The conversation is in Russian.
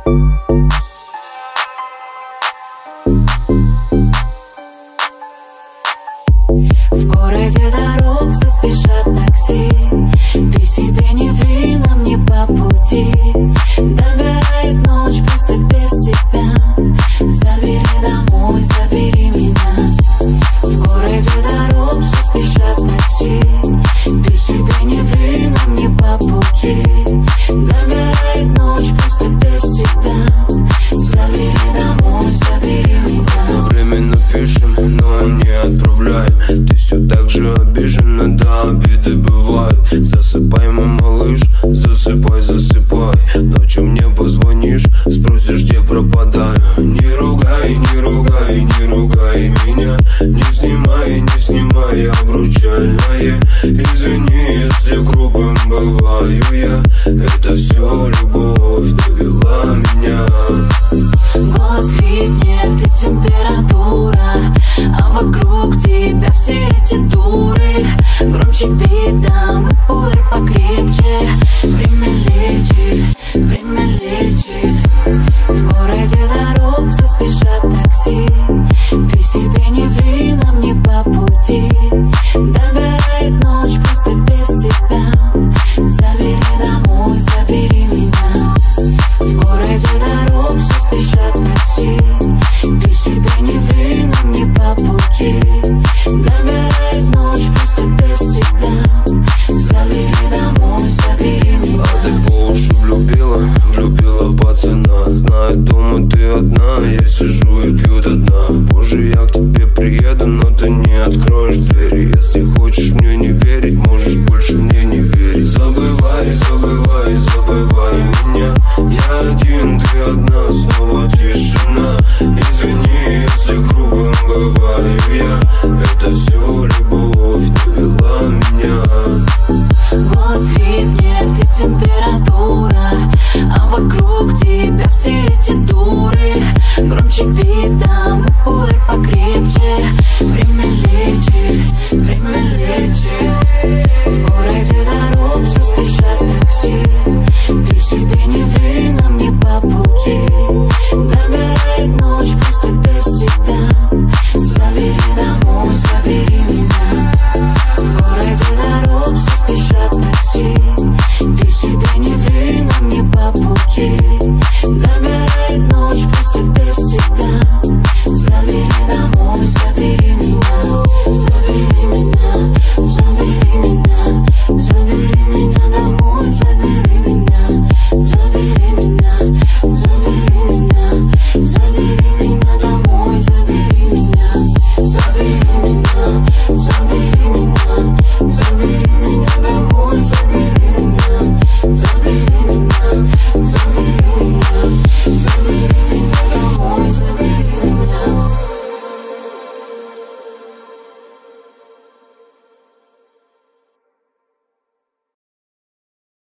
В городе дорог все спешат такси. Ты себе не ври, нам не по пути. Догорает ночь просто без тебя. Забери домой, забери меня. В городе дорог все спешат такси. Ты себе не ври, нам не по пути. Догорает ночь просто без тебя. Забери домой, забери меня. Одновременно пишем, но не отправляем. Ты все так же обижена, да, обиды бывают. Засыпай, мой малыш, засыпай, засыпай. Ночью мне позвонишь, спросишь, где пропадаю. Не ругай, не ругай, не ругай меня. Не снимай, не снимай обручальное. Извини, если грубым бываю я. Это все любовь довела меня. Голос крикнет, ты температура, а вокруг тебя все